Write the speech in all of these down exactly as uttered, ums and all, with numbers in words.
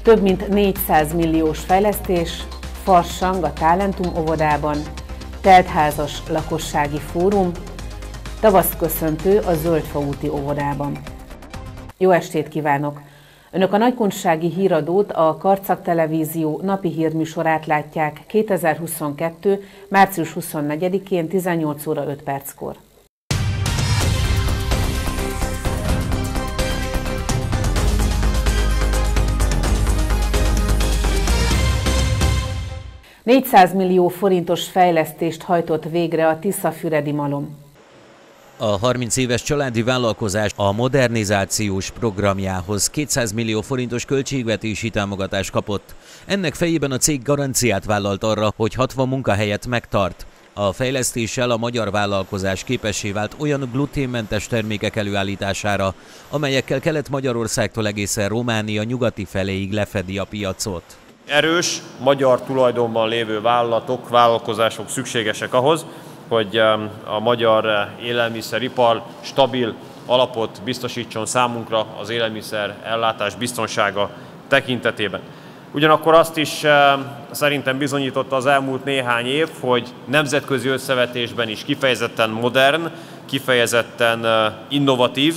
Több mint négyszáz milliós fejlesztés, farsang a Talentum óvodában, teltházas lakossági fórum, tavaszköszöntő a Zöldfa úti óvodában. Jó estét kívánok! Önök a nagykunsági híradót, a Karcag Televízió napi hírműsorát látják kétezer-huszonkettő. március huszonnegyedikén tizennyolc óra öt perckor. négyszáz millió forintos fejlesztést hajtott végre a Tiszafüredi malom. A harminc éves családi vállalkozás a modernizációs programjához kétszáz millió forintos költségvetési támogatást kapott. Ennek fejében a cég garanciát vállalt arra, hogy hatvan munkahelyet megtart. A fejlesztéssel a magyar vállalkozás képessé vált olyan gluténmentes termékek előállítására, amelyekkel Kelet-Magyarországtól egészen Románia nyugati feléig lefedi a piacot. Erős, magyar tulajdonban lévő vállalatok, vállalkozások szükségesek ahhoz, hogy a magyar élelmiszeripar stabil alapot biztosítson számunkra az élelmiszer ellátás biztonsága tekintetében. Ugyanakkor azt is szerintem bizonyította az elmúlt néhány év, hogy nemzetközi összevetésben is kifejezetten modern, kifejezetten innovatív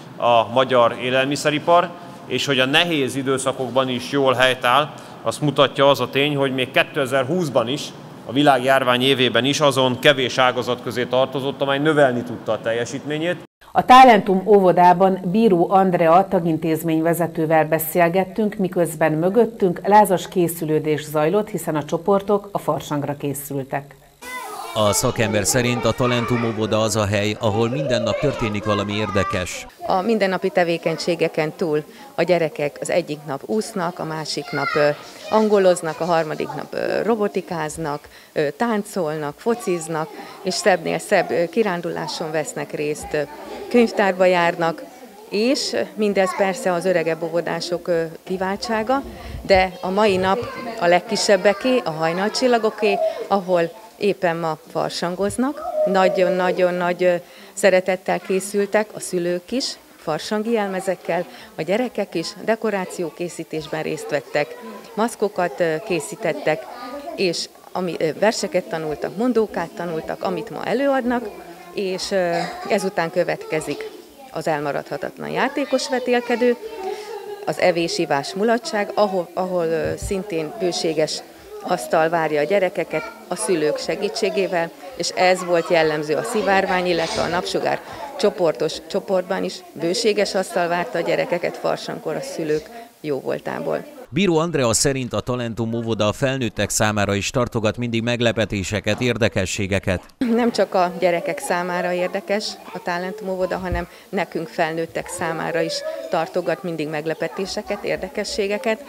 a magyar élelmiszeripar, és hogy a nehéz időszakokban is jól helytáll. Azt mutatja az a tény, hogy még kétezer-húszban is, a világjárvány évében is azon kevés ágazat közé tartozott, amely növelni tudta a teljesítményét. A Talentum óvodában Bíró Andrea tagintézményvezetővel beszélgettünk, miközben mögöttünk lázas készülődés zajlott, hiszen a csoportok a farsangra készültek. A szakember szerint a Talentum óvoda az a hely, ahol minden nap történik valami érdekes. A mindennapi tevékenységeken túl a gyerekek az egyik nap úsznak, a másik nap angoloznak, a harmadik nap robotikáznak, táncolnak, fociznak, és szebbnél szebb kiránduláson vesznek részt, könyvtárba járnak, és mindez persze az öregebb óvodások kiváltsága, de a mai nap a legkisebbeké, a hajnalcsillagoké, ahol éppen ma farsangoznak, nagyon-nagyon nagy szeretettel készültek a szülők is, farsangi jelmezekkel, a gyerekek is dekorációkészítésben részt vettek, maszkokat készítettek, és ami, verseket tanultak, mondókát tanultak, amit ma előadnak, és ezután következik az elmaradhatatlan játékos vetélkedő, az evés-ivás mulatság, ahol, ahol szintén bőséges asztal várja a gyerekeket a szülők segítségével, és ez volt jellemző a Szivárvány, illetve a Napsugár csoportos csoportban is. Bőséges asztal várta a gyerekeket farsangkor a szülők jó voltából. Bíró Andrea szerint a Talentum óvoda a felnőttek számára is tartogat mindig meglepetéseket, érdekességeket. Nem csak a gyerekek számára érdekes a Talentum óvoda, hanem nekünk felnőttek számára is tartogat mindig meglepetéseket, érdekességeket.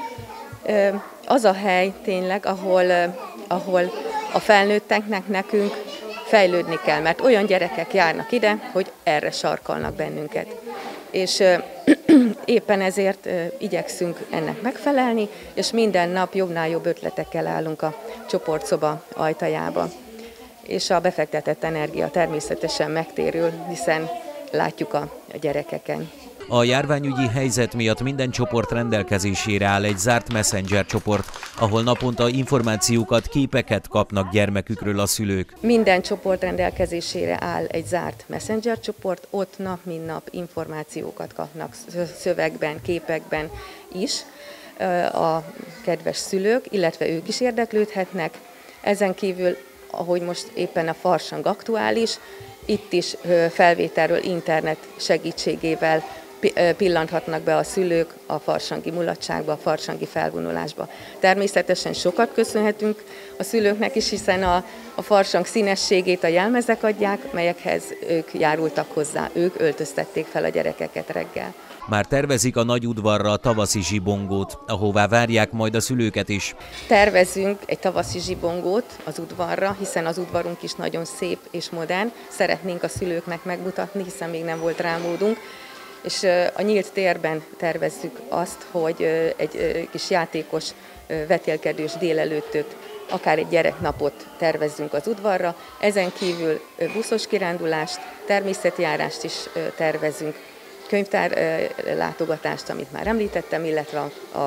Az a hely tényleg, ahol, ahol a felnőtteknek nekünk fejlődni kell, mert olyan gyerekek járnak ide, hogy erre sarkalnak bennünket. És éppen ezért igyekszünk ennek megfelelni, és minden nap jobbnál jobb ötletekkel állunk a csoportszoba ajtajába. És a befektetett energia természetesen megtérül, hiszen látjuk a, a gyerekeken. A járványügyi helyzet miatt minden csoport rendelkezésére áll egy zárt messenger csoport, ahol naponta információkat, képeket kapnak gyermekükről a szülők. Minden csoport rendelkezésére áll egy zárt messenger csoport, ott nap mint nap információkat kapnak szövegben, képekben is a kedves szülők, illetve ők is érdeklődhetnek. Ezen kívül, ahogy most éppen a farsang aktuális, itt is felvételről internet segítségével pillanthatnak be a szülők a farsangi mulatságba, a farsangi felvonulásba. Természetesen sokat köszönhetünk a szülőknek is, hiszen a, a farsang színességét a jelmezek adják, melyekhez ők járultak hozzá, ők öltöztették fel a gyerekeket reggel. Már tervezik a nagy udvarra a tavaszi zsibongót, ahová várják majd a szülőket is. Tervezünk egy tavaszi zsibongót az udvarra, hiszen az udvarunk is nagyon szép és modern. Szeretnénk a szülőknek megmutatni, hiszen még nem volt rá módunk. És a nyílt térben tervezzük azt, hogy egy kis játékos vetélkedős délelőttöt, akár egy gyereknapot tervezzünk az udvarra. Ezen kívül buszos kirándulást, természetjárást is tervezünk, könyvtár látogatást, amit már említettem, illetve a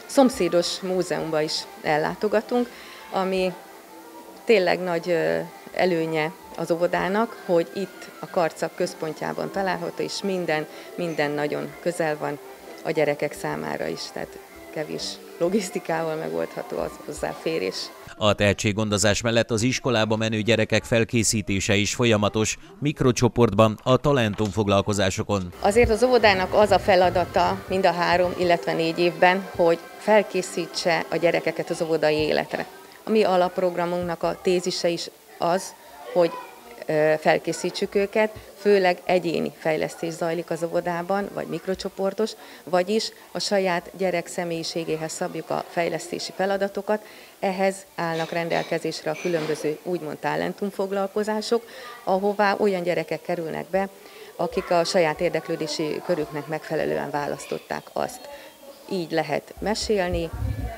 szomszédos múzeumba is ellátogatunk, ami tényleg nagy előnye az óvodának, hogy itt a Karcag központjában található, és minden, minden nagyon közel van a gyerekek számára is, tehát kevés logisztikával megoldható az hozzáférés. A tehetséggondozás mellett az iskolába menő gyerekek felkészítése is folyamatos, mikrocsoportban, a Talentum foglalkozásokon. Azért az óvodának az a feladata mind a három, illetve négy évben, hogy felkészítse a gyerekeket az óvodai életre. A mi alapprogramunknak a tézise is az, hogy felkészítsük őket, főleg egyéni fejlesztés zajlik az óvodában, vagy mikrocsoportos, vagyis a saját gyerek személyiségéhez szabjuk a fejlesztési feladatokat, ehhez állnak rendelkezésre a különböző úgymond talentum foglalkozások, ahová olyan gyerekek kerülnek be, akik a saját érdeklődési körüknek megfelelően választották azt. Így lehet mesélni,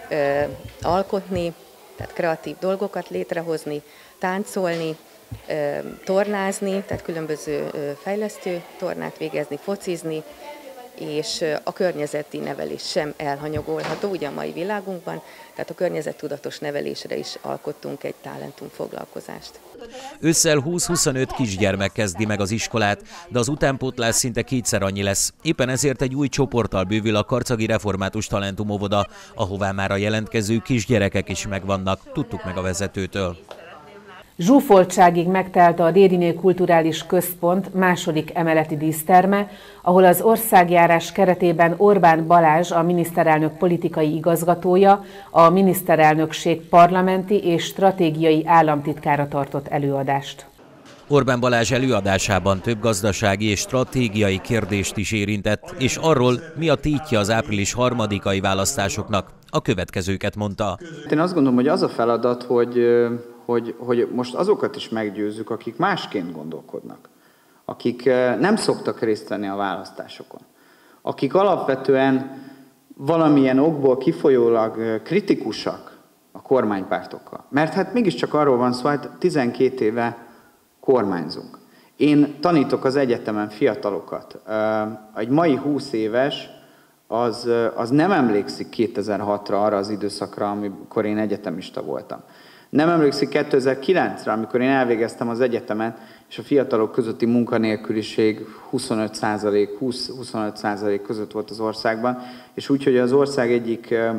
alkotni, tehát kreatív dolgokat létrehozni, táncolni, tornázni, tehát különböző fejlesztő tornát végezni, focizni, és a környezeti nevelés sem elhanyagolható, ugye a mai világunkban, tehát a környezettudatos nevelésre is alkottunk egy talentum foglalkozást. Ősszel húsz-huszonöt kisgyermek kezdi meg az iskolát, de az utánpótlás szinte kétszer annyi lesz. Éppen ezért egy új csoporttal bővül a karcagi református talentum óvoda, ahová már a jelentkező kisgyerekek is megvannak, tudtuk meg a vezetőtől. Zsúfoltságig megtelt a Dériné Kulturális Központ második emeleti díszterme, ahol az országjárás keretében Orbán Balázs, a miniszterelnök politikai igazgatója, a miniszterelnökség parlamenti és stratégiai államtitkára tartott előadást. Orbán Balázs előadásában több gazdasági és stratégiai kérdést is érintett, és arról, mi a tétje az április harmadikai választásoknak, a következőket mondta. Én azt gondolom, hogy az a feladat, hogy Hogy, hogy most azokat is meggyőzzük, akik másként gondolkodnak, akik nem szoktak részt venni a választásokon, akik alapvetően valamilyen okból kifolyólag kritikusak a kormánypártokkal. Mert hát mégiscsak arról van szó, hogy tizenkét éve kormányzunk. Én tanítok az egyetemen fiatalokat. Egy mai húsz éves az, az nem emlékszik kétezer-hatra arra az időszakra, amikor én egyetemista voltam. Nem emlékszik kétezer-kilencre, amikor én elvégeztem az egyetemet, és a fiatalok közötti munkanélküliség huszonöt százalék, húsz-huszonöt százalék között volt az országban, és úgy, hogy az ország egyik e,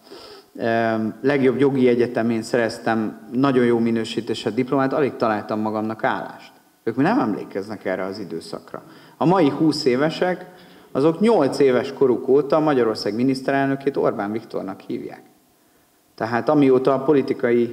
e, legjobb jogi egyetemén szereztem nagyon jó minősítésű diplomát, alig találtam magamnak állást. Ők mi nem emlékeznek erre az időszakra. A mai húsz évesek, azok nyolc éves koruk óta Magyarország miniszterelnökét Orbán Viktornak hívják. Tehát amióta a politikai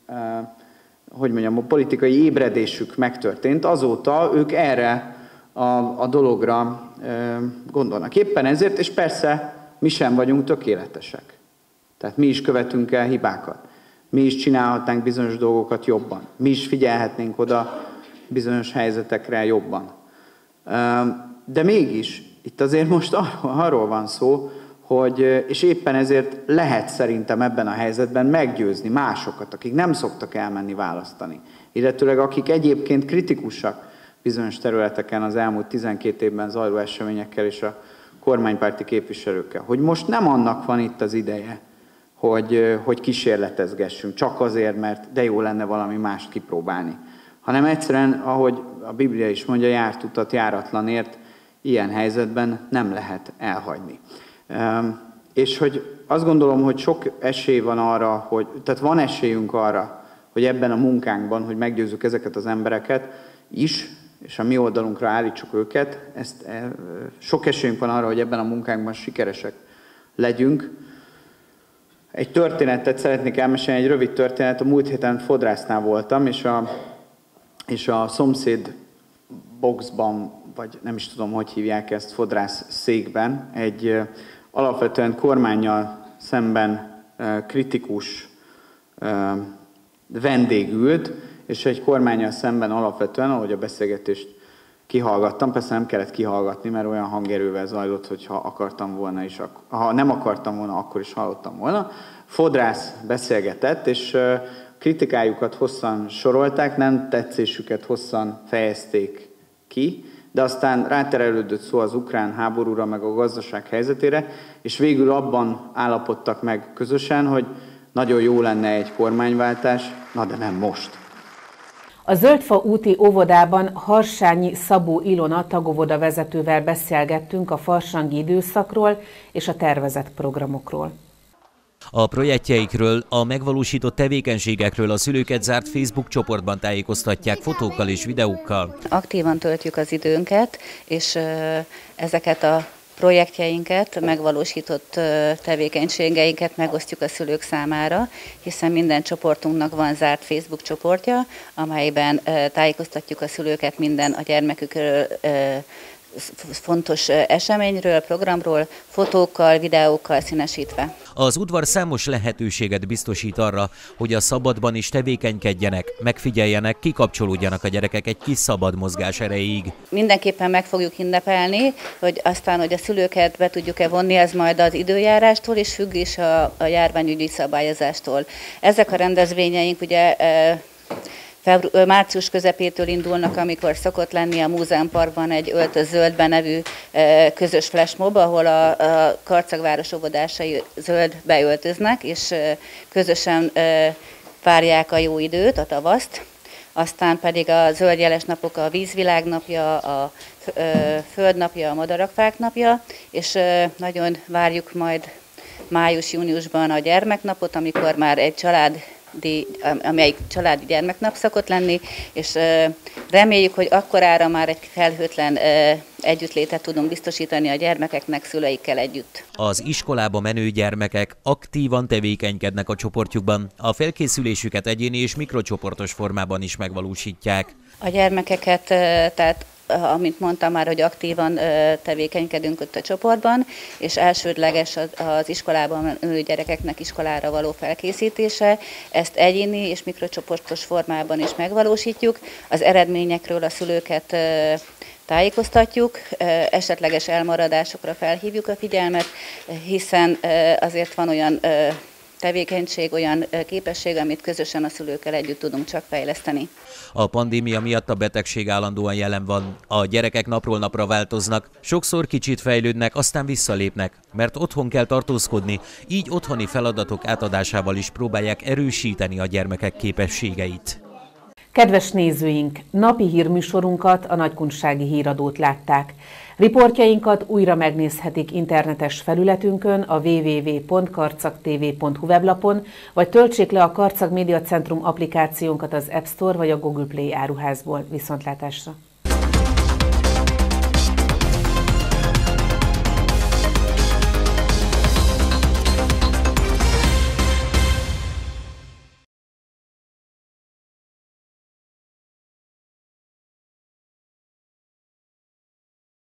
hogy mondjam, a politikai ébredésük megtörtént, azóta ők erre a, a dologra gondolnak. Éppen ezért, és persze mi sem vagyunk tökéletesek. Tehát mi is követünk el hibákat. Mi is csinálhatnánk bizonyos dolgokat jobban. Mi is figyelhetnénk oda bizonyos helyzetekre jobban. De mégis, itt azért most arról van szó, hogy, és éppen ezért lehet szerintem ebben a helyzetben meggyőzni másokat, akik nem szoktak elmenni választani, illetőleg akik egyébként kritikusak bizonyos területeken az elmúlt tizenkét évben zajló eseményekkel és a kormánypárti képviselőkkel, hogy most nem annak van itt az ideje, hogy, hogy kísérletezgessünk, csak azért, mert de jó lenne valami mást kipróbálni, hanem egyszerűen, ahogy a Biblia is mondja, járt utat járatlanért, ilyen helyzetben nem lehet elhagyni. És hogy azt gondolom, hogy sok esély van arra, hogy, tehát van esélyünk arra, hogy ebben a munkánkban, hogy meggyőzzük ezeket az embereket is, és a mi oldalunkra állítsuk őket, ezt, sok esélyünk van arra, hogy ebben a munkánkban sikeresek legyünk. Egy történetet szeretnék elmesélni, egy rövid történet. A múlt héten fodrásznál voltam, és a, és a szomszéd boxban, vagy nem is tudom, hogy hívják ezt, fodrász székben, egy alapvetően kormánnyal szemben kritikus vendég ült, és egy kormánnyal szemben alapvetően, ahogy a beszélgetést kihallgattam, persze nem kellett kihallgatni, mert olyan hangerővel zajlott, hogy ha akartam volna is, ha nem akartam volna, akkor is hallottam volna. Fodrász beszélgetett, és kritikájukat hosszan sorolták, nem tetszésüket hosszan fejezték ki, de aztán ráterelődött szó az ukrán háborúra, meg a gazdaság helyzetére, és végül abban állapodtak meg közösen, hogy nagyon jó lenne egy kormányváltás, na de nem most. A Zöldfa úti óvodában Harsányi Szabó Ilona tagóvoda vezetővel beszélgettünk a farsangi időszakról és a tervezett programokról. A projektjeikről, a megvalósított tevékenységekről a szülőket zárt Facebook csoportban tájékoztatják fotókkal és videókkal. Aktívan töltjük az időnket, és ezeket a projektjeinket, megvalósított tevékenységeinket megosztjuk a szülők számára, hiszen minden csoportunknak van zárt Facebook csoportja, amelyben tájékoztatjuk a szülőket minden a gyermekükről fontos eseményről, programról, fotókkal, videókkal színesítve. Az udvar számos lehetőséget biztosít arra, hogy a szabadban is tevékenykedjenek, megfigyeljenek, kikapcsolódjanak a gyerekek egy kis szabad mozgás erejéig. Mindenképpen meg fogjuk ünnepelni, hogy aztán, hogy a szülőket be tudjuk-e vonni, ez majd az időjárástól és függ is a, a járványügyi szabályozástól. Ezek a rendezvényeink ugye Febru- március közepétől indulnak, amikor szokott lenni a Múzeumparkban egy Öltöz Zöldbe nevű e, közös flashmob, ahol a, a Karcagváros óvodásai zöldbe öltöznek, és e, közösen e, várják a jó időt, a tavaszt. Aztán pedig a zöldjeles napok, a Vízvilág napja, a e, Földnapja, a Madarakfák napja, és e, nagyon várjuk majd május-júniusban a gyermeknapot, amikor már egy család amelyik családi gyermeknap szokott lenni, és reméljük, hogy akkorára már egy felhőtlen együttlétet tudunk biztosítani a gyermekeknek szüleikkel együtt. Az iskolába menő gyermekek aktívan tevékenykednek a csoportjukban, a felkészülésüket egyéni és mikrocsoportos formában is megvalósítják. A gyermekeket, tehát amint mondtam már, hogy aktívan tevékenykedünk ott a csoportban, és elsődleges az iskolában menő gyerekeknek iskolára való felkészítése. Ezt egyéni és mikrocsoportos formában is megvalósítjuk. Az eredményekről a szülőket tájékoztatjuk, esetleges elmaradásokra felhívjuk a figyelmet, hiszen azért van olyan tevékenység, olyan képesség, amit közösen a szülőkkel együtt tudunk csak fejleszteni. A pandémia miatt a betegség állandóan jelen van. A gyerekek napról napra változnak, sokszor kicsit fejlődnek, aztán visszalépnek, mert otthon kell tartózkodni, így otthoni feladatok átadásával is próbálják erősíteni a gyermekek képességeit. Kedves nézőink, napi hírműsorunkat, a Nagykunsági Híradót látták. Riportjainkat újra megnézhetik internetes felületünkön, a double-u double-u double-u pont karcag t v pont hu weblapon, vagy töltsék le a Karcag Média Centrum applikációnkat az App Store vagy a Google Play áruházból. Viszontlátásra!